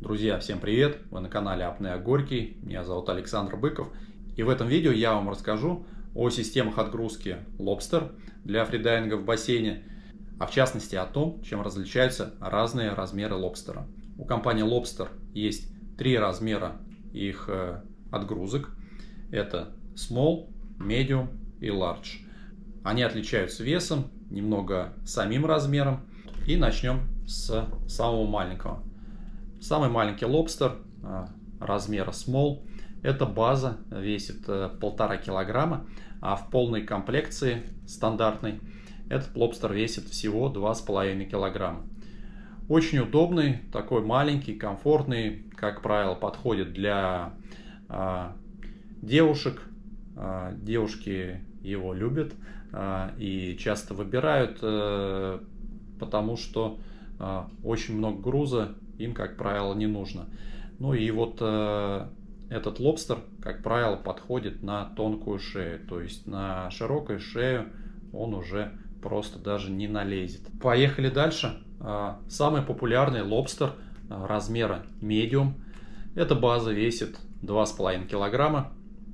Друзья, всем привет! Вы на канале Апнеа Горький. Меня зовут Александр Быков. И в этом видео я вам расскажу о системах отгрузки Lobster для фридайвинга в бассейне, а в частности о том, чем различаются разные размеры лобстера. У компании Lobster есть три размера их отгрузок. Это Small, Medium и Large. Они отличаются весом, немного самим размером. И начнем с самого маленького. Самый маленький лобстер размера Small, это база, весит 1,5 килограмма, а в полной комплекции стандартной этот лобстер весит всего 2,5 килограмма. Очень удобный, такой маленький, комфортный, как правило, подходит для девушек. Девушки его любят и часто выбирают, потому что очень много груза им, как правило, не нужно. Ну и вот этот лобстер, как правило, подходит на тонкую шею, то есть на широкую шею он уже просто даже не налезет. Поехали дальше. Самый популярный лобстер размера medium. Эта база весит 2,5 килограмма.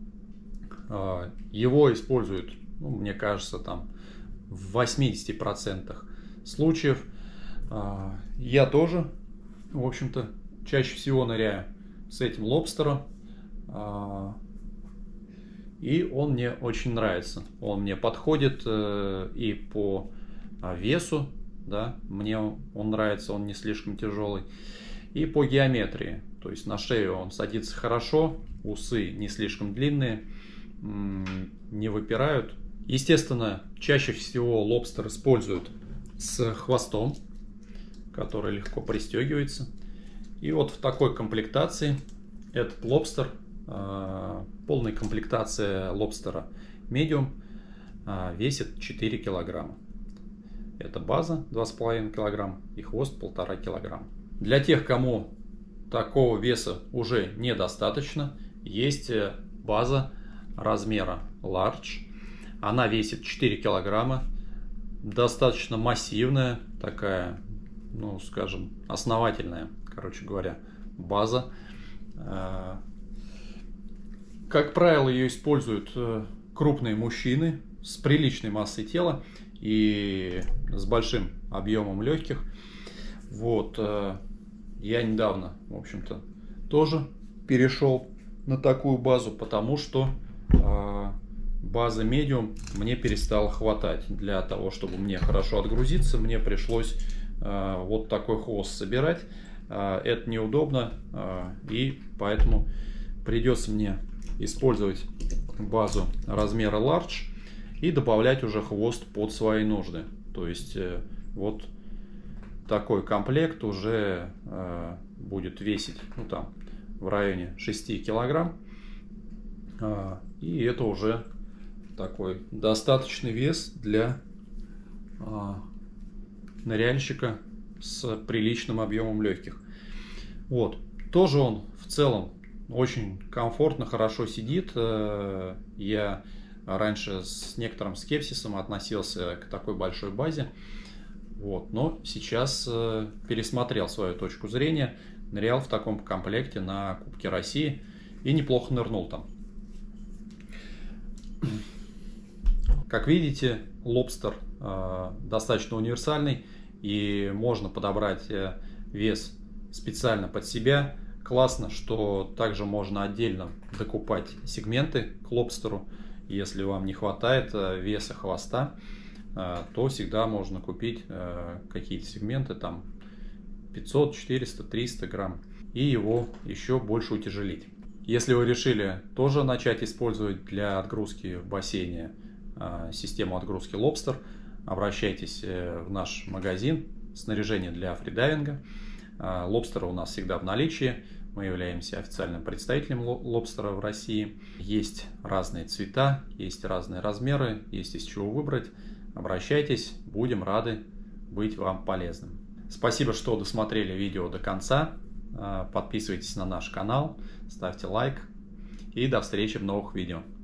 Его используют, мне кажется, там в 80% случаев. Я тоже, в общем-то, чаще всего ныряю с этим лобстером. И он мне очень нравится. Он мне подходит и по весу, да, мне он нравится, он не слишком тяжелый. И по геометрии, то есть на шею он садится хорошо, усы не слишком длинные, не выпирают. Естественно, чаще всего лобстер используют с хвостом, который легко пристегивается. И вот в такой комплектации этот лобстер, полная комплектация лобстера medium, весит 4 килограмма. Это база 2,5 килограмм и хвост 1,5 килограмма. Для тех, кому такого веса уже недостаточно, есть база размера large. Она весит 4 килограмма, достаточно массивная, такая, ну, скажем, основательная, короче говоря, база. Как правило, ее используют крупные мужчины с приличной массой тела и с большим объемом легких. Вот, я недавно, в общем-то, тоже перешел на такую базу, потому что база medium мне перестала хватать. Для того, чтобы мне хорошо отгрузиться, мне пришлось вот такой хвост собирать. Это неудобно, и поэтому придется мне использовать базу размера large и добавлять уже хвост под свои нужды. То есть вот такой комплект уже будет весить, ну, там, в районе 6 килограмм. И это уже такой достаточный вес для ныряльщика с приличным объемом легких. Вот. Тоже он в целом очень комфортно, хорошо сидит. Я раньше с некоторым скепсисом относился к такой большой базе. Вот. Но сейчас пересмотрел свою точку зрения. Нырял в таком комплекте на Кубке России и неплохо нырнул там. Как видите, лобстер достаточно универсальный, и можно подобрать вес специально под себя. Классно, что также можно отдельно докупать сегменты к лобстеру. Если вам не хватает веса хвоста, то всегда можно купить какие-то сегменты, там 500, 400, 300 грамм, и его еще больше утяжелить. Если вы решили тоже начать использовать для отгрузки в бассейне систему отгрузки Lobster, обращайтесь в наш магазин снаряжения для фридайвинга. Лобстера у нас всегда в наличии. Мы являемся официальным представителем лобстера в России. Есть разные цвета, есть разные размеры, есть из чего выбрать. Обращайтесь, будем рады быть вам полезным. Спасибо, что досмотрели видео до конца. Подписывайтесь на наш канал, ставьте лайк и до встречи в новых видео.